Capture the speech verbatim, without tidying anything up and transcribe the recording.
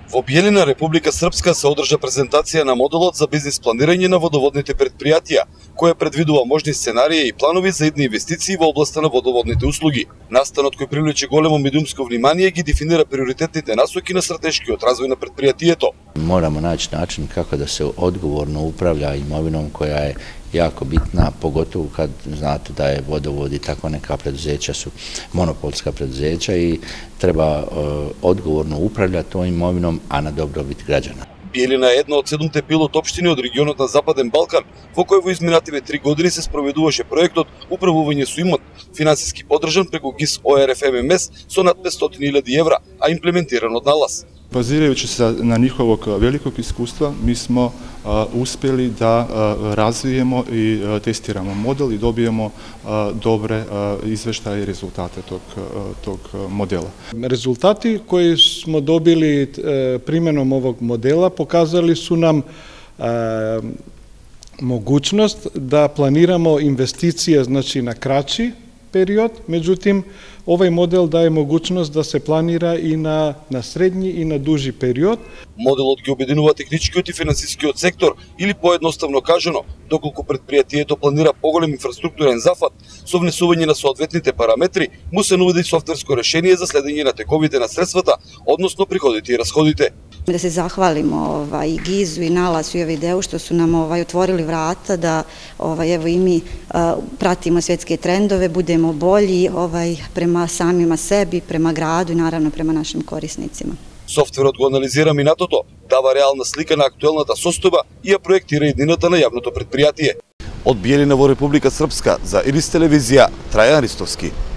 Во Биелина, Република Српска, се одржа презентација на моделот за бизнис планирање на водоводните предпријатија, која предвидува можни сценарии и планови за идни инвестиции во областа на водоводните услуги. Настанот кој привлече големо медиумско внимание ги дефинира приоритетните насоки на стратешкиот развој на предпријатието. Moramo naći način kako da se odgovorno upravlja imovinom koja je jako bitna, pogotovo kad znate da je vodovod i tako neka preduzeća su monopolska preduzeća i treba uh, odgovorno upravljati tom imovinom, a na dobrobit građana. Биелина е една од седумте пилот општини од регионот на Западен Балкан, во кој во изминативе три години се спроведуваше проектот Управување со имот, финансиски поддржан преку ГИС О Р Ф М М С со над петстотини илјади евра, а имплементиран од налаз. Bazirajući se na njihovog velikog iskustva, mi smo a, uspjeli da a, razvijemo i a, testiramo model i dobijemo a, dobre a, izveštaje i rezultate tog, a, tog modela. Rezultati koje smo dobili e, primjenom ovog modela pokazali su nam e, mogućnost da planiramo investicije, znači, na kraći period, međutim, ovaj model daje mogućnost da se planira i na, na srednji i na duži period. Моделот ги обединува техничкиот и финансискиот сектор, или поедноставно кажано, доколку предпријатието планира поголем инфраструктурен зафат со внесување на соодветните параметри, му се нуди софтверско решение за следење на тековите на средствата, односно приходите и расходите. Da se zahvalimo ovaj, GIZ-u i Nalasu i ovaj deu što su nam ovaj, otvorili vrata da ovaj, evo, i mi a, pratimo svetske trendove, budemo bolji ovaj, prema samima sebi, prema gradu i naravno prema našim korisnicima. Софтверот го анализира минатото, дава реална слика на актуелната состојба и ја проектира иднината на јавното предпријатие. Од Биелина во Република Српска за Ирис телевизија, Трајан Ристовски.